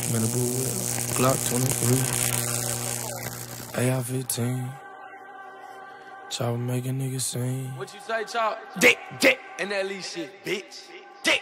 Malibu Glock 23, AR-15. Chopper make a nigga sing. What you say, Chop? Dick, And that lead shit, bitch. dick.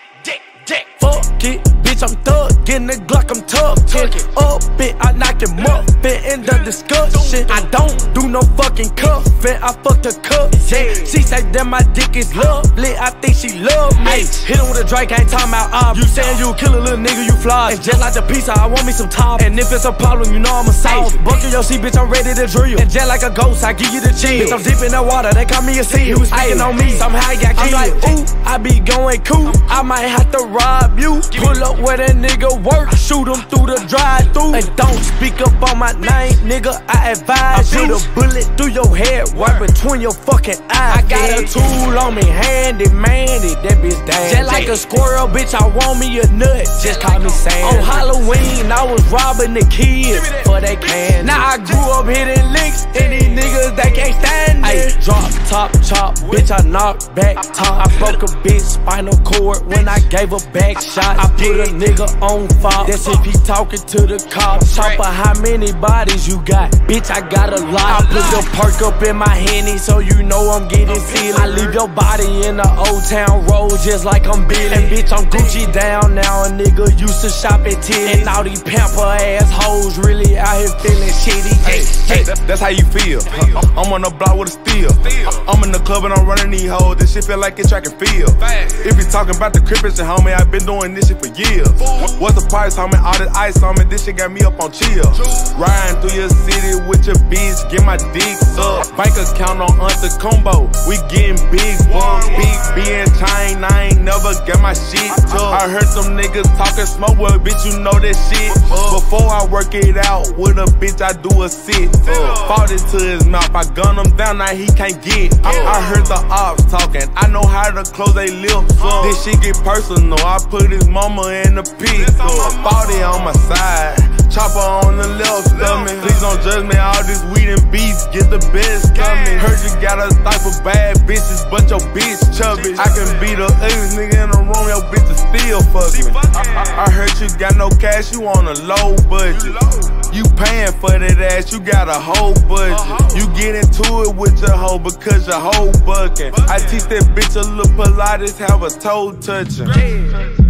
Fuck it, bitch, I'm thuggin' the Glock, I'm tuggin'. Up it, I knock him up, fit in the discussion. I don't do no fucking cuffin', I fuck the cup. Yeah, she say that my dick is lovely, I think she love me. Hit him with a Drake, ain't talking about you saying you kill a little nigga, you fly. And just like the pizza, I want me some top. And if it's a problem, you know I'ma solve it. Bucket your seat, bitch, I'm ready to drill. And just like a ghost, I give you the chill. Bitch, I'm deep in the water, they call me a seal. He was speaking on me, somehow he got killed. I'm like, ooh, I be going cool, I might have to rob you. Pull up where that nigga work, shoot him through the drive-thru. And don't speak up on my name, nigga, I advise you. I put a bullet through your head, right between your fucking eyes. I got a tool on me, handy-mandy, that bitch damn. Just like a squirrel, bitch, I want me a nut, just call me Sam. On Halloween, I was robbing the kids for they candy. Now I grew up hitting licks, and these niggas, they can't stand it. Drop, top, chop, bitch, I knock back top. I broke a bitch spinal cord when I gave a back shot. I put a nigga on fire, that's if he talking to the cops. Chopper, how many bodies you got? Bitch, I got a lot. I put the perk up in my Henny, so you know I'm getting silly. I leave your body in the Old Town Road just like I'm Billy. And bitch, I'm Gucci down now, a nigga used to shop at Tilly. And all these pamper ass hoes really out here feeling shitty. Hey, that's how you feel. I'm on the block with a steel. I'm in the club and I'm running these hoes. This shit feel like it's track and field. If you talking about the crib and shit, homie, I've been doing this shit for years. What's the price, homie? All this ice on me, this shit got me up on chill. Riding through your city with your bitch, get my dick up. Bank account on Combo, we getting big bucks. Big B and chain, I ain't never got my shit tough. I heard some niggas talking smoke, well, bitch, you know that shit. Before I work it out with a bitch, I do a sit. Fought it to his mouth, I gun him down, now he can't get. I heard the ops talking, I know how to close they lips up. This shit get personal, I put his mama in the pit. Fought it on my side, chopper on the left stomach. Please don't judge me, all this weed and beef, get the best coming. Heard you got a type of bad bitches, but your bitch chubby. I can be the ugliest nigga in the room, your bitch is still fucking. I heard you got no cash, you on a low budget. You paying for that ass, you got a whole budget. You get into it with your hoe because your hoe bucking. I teach that bitch a little Pilates, have a toe touching.